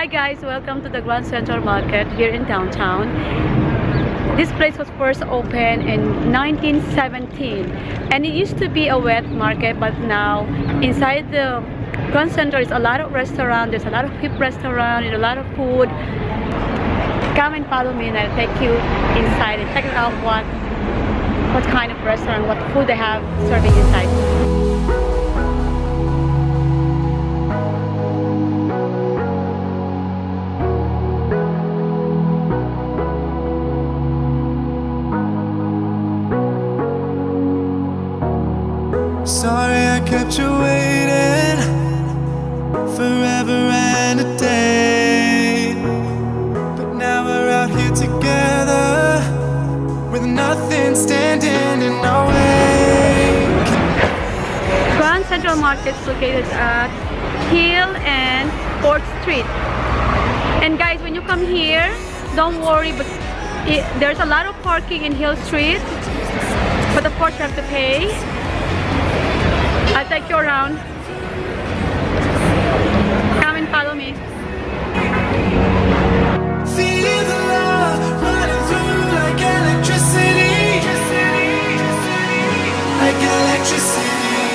Hi guys, welcome to the Grand Central Market here in downtown. This place was first opened in 1917 and it used to be a wet market, but now inside the Grand Central is a lot of restaurants. There's a lot of hip restaurants and a lot of food. Come and follow me and I'll take you inside and check out what kind of restaurant, what food they have serving inside. Sorry I kept you waiting forever and a day, but now we're out here together with nothing standing in our way. Grand Central Market is located at Hill and 4th Street. And guys, when you come here, don't worry, but there's a lot of parking in Hill Street, but of course you have to pay. I'll take you around. Come and follow me. Feel the love running through like electricity, like electricity.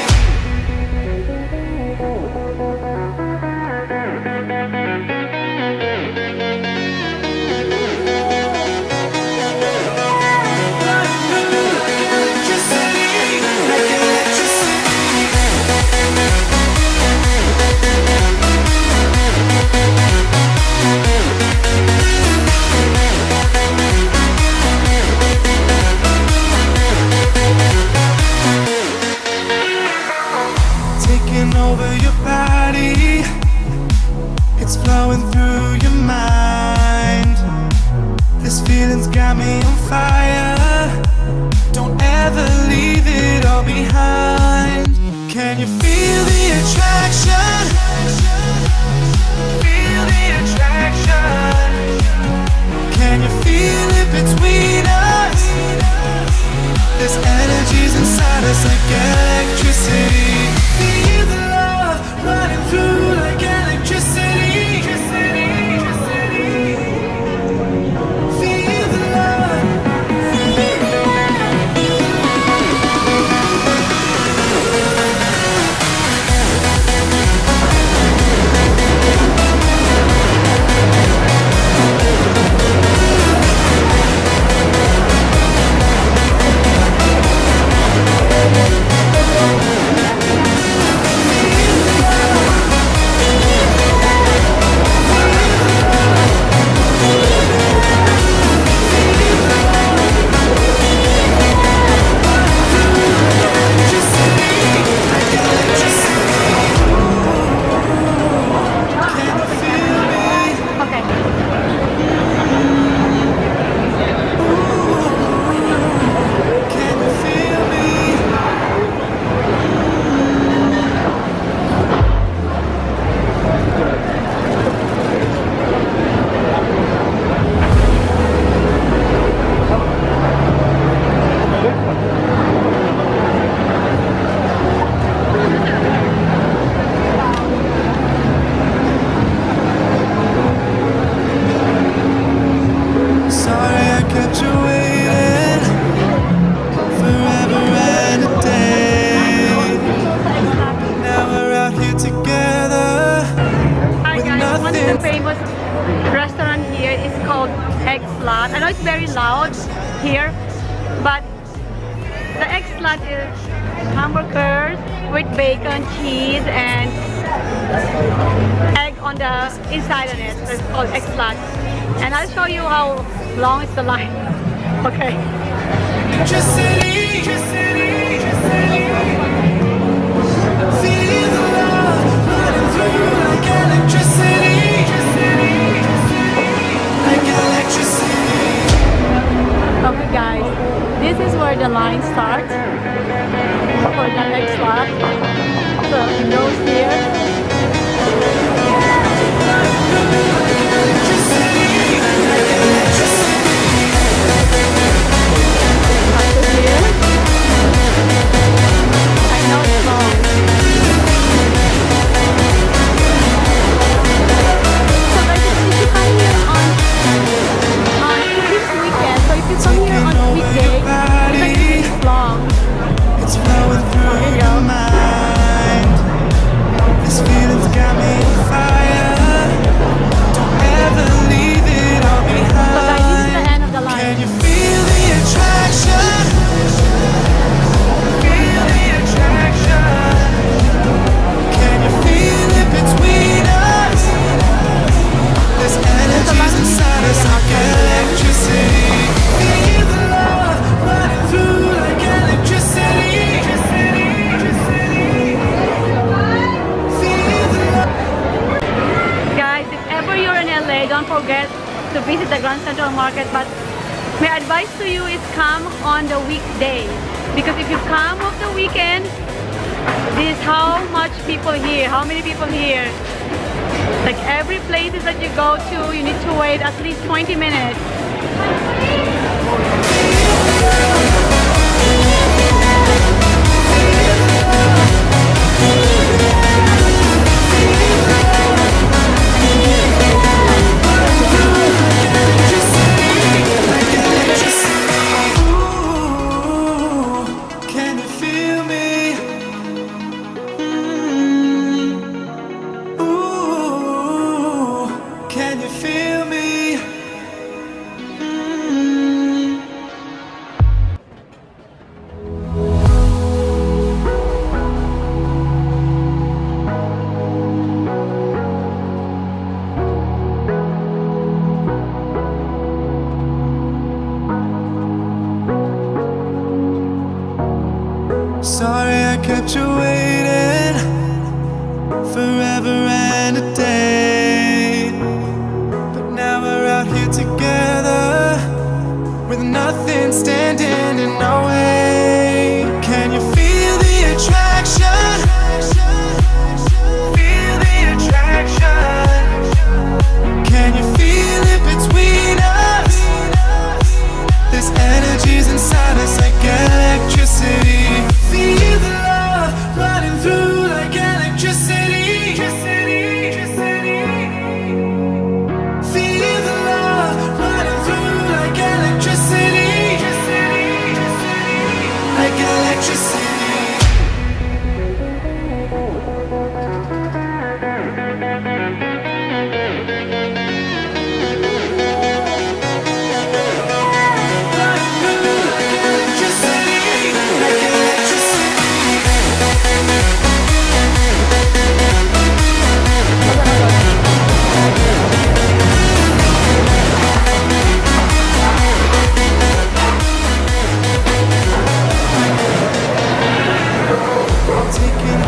Over your body, it's flowing through your mind. This feeling's got me on fire. Don't ever leave it all behind. Can you feel the attraction? Feel the attraction. Can you feel it between us? This energy's inside us like electricity. Feel the love running through like electricity. Feel the love. I know it's very loud here, but the egg salad is hamburgers with bacon, cheese, and egg on the inside of it. So it's called egg salad. And I'll show you how long is the line. Okay. Feel the love running through like electricity. Okay guys, this is where the line starts for the next slot. So it goes here. After here. to visit the Grand Central Market, but my advice to you is come on the weekday, because if you come on the weekend, this is how much people here, how many people here. Like every places that you go to, you need to wait at least 20 minutes. Sorry I kept you waiting forever and a day, but now we're out here together with nothing standing in our way. Can you feel the attraction? Feel the attraction. Can you feel it between us? This energy's inside us like electricity. Feel the love running through like electricity. Feel the love running through like electricity. Like electricity. Taking